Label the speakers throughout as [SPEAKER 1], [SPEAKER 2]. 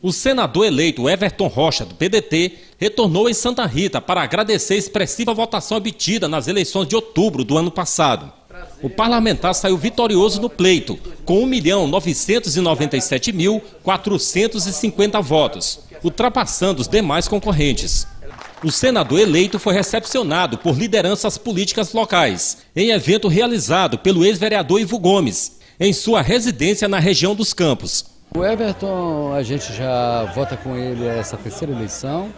[SPEAKER 1] O senador eleito Everton Rocha, do PDT, retornou em Santa Rita para agradecer a expressiva votação obtida nas eleições de outubro do ano passado. O parlamentar saiu vitorioso no pleito, com 1.997.450 votos, ultrapassando os demais concorrentes. O senador eleito foi recepcionado por lideranças políticas locais, em evento realizado pelo ex-vereador Ivo Gomes, em sua residência na região dos Campos.
[SPEAKER 2] O Everton, a gente já vota com ele essa terceira eleição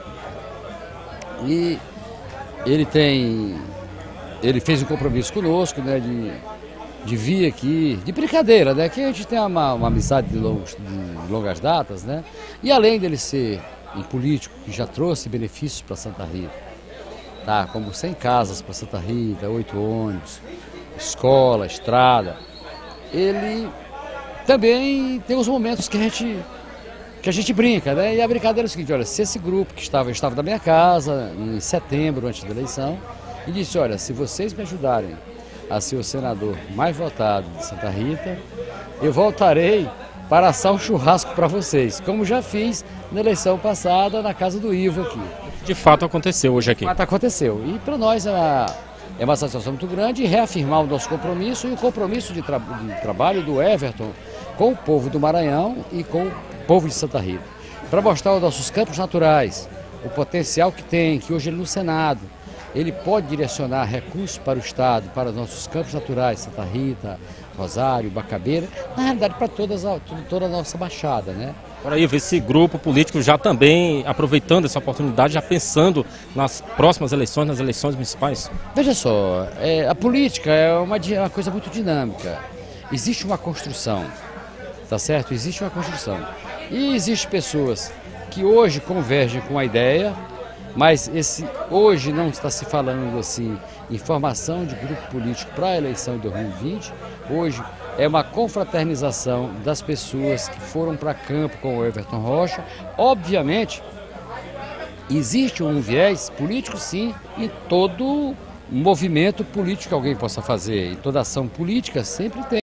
[SPEAKER 2] e ele fez um compromisso conosco, né, de vir aqui, de brincadeira, né, que a gente tem uma amizade de longas datas, né, e além dele ser um político que já trouxe benefícios para Santa Rita, tá, como 100 casas para Santa Rita, 8 ônibus, escola, estrada, ele também tem os momentos que a gente brinca, né? E a brincadeira é o seguinte, olha, se esse grupo que estava na minha casa em setembro, antes da eleição, e disse, olha, se vocês me ajudarem a ser o senador mais votado de Santa Rita, eu voltarei para assar um churrasco para vocês, como já fiz na eleição passada na casa do Ivo aqui.
[SPEAKER 1] De fato aconteceu hoje aqui.
[SPEAKER 2] De fato aconteceu. E para nós é uma satisfação muito grande reafirmar o nosso compromisso e o compromisso de trabalho do Everton com o povo do Maranhão e com o povo de Santa Rita, para mostrar os nossos campos naturais, o potencial que tem, que hoje ele no Senado, ele pode direcionar recursos para o Estado, para os nossos campos naturais, Santa Rita, Rosário, Bacabeira, na realidade para toda a nossa baixada, né?
[SPEAKER 1] Por aí, esse grupo político já também aproveitando essa oportunidade, já pensando nas próximas eleições, nas eleições municipais?
[SPEAKER 2] Veja só, a política é uma coisa muito dinâmica. Existe uma construção, tá certo? Existe uma construção. E existem pessoas que hoje convergem com a ideia, mas hoje não está se falando assim em formação de grupo político para a eleição de 2020. Hoje é uma confraternização das pessoas que foram para campo com o Everton Rocha. Obviamente, existe um viés político, sim, em todo movimento político que alguém possa fazer. Em toda ação política sempre tem.